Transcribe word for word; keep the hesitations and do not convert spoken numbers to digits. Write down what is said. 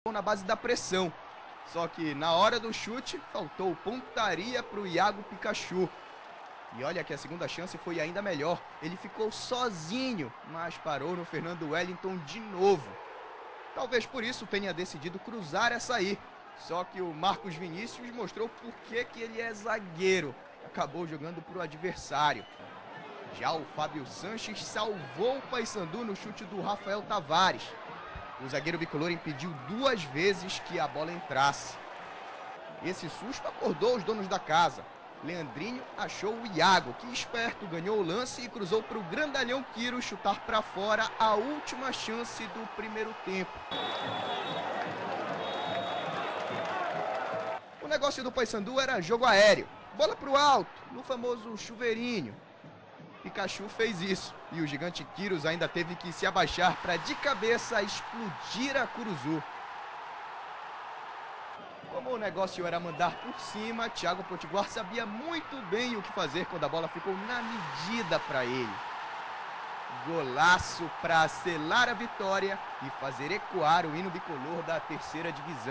na base da pressão. Só que na hora do chute, faltou pontaria para o Iago Pikachu. E olha que a segunda chance foi ainda melhor. Ele ficou sozinho, mas parou no Fernando Wellington de novo. Talvez por isso tenha decidido cruzar essa aí. Só que o Marcos Vinícius mostrou por que que ele é zagueiro. Acabou jogando para o adversário. Já o Fábio Sanches salvou o Paysandu no chute do Rafael Tavares. O zagueiro bicolor impediu duas vezes que a bola entrasse. Esse susto acordou os donos da casa. Leandrinho achou o Iago, que esperto ganhou o lance e cruzou para o grandalhão Quiro chutar para fora a última chance do primeiro tempo. O negócio do Paysandu era jogo aéreo, bola para o alto, no famoso chuveirinho. Pikachu fez isso e o gigante Quiros ainda teve que se abaixar para de cabeça explodir a Curuzu. Como o negócio era mandar por cima, Thiago Potiguar sabia muito bem o que fazer quando a bola ficou na medida para ele. Golaço para selar a vitória e fazer ecoar o hino bicolor da terceira divisão.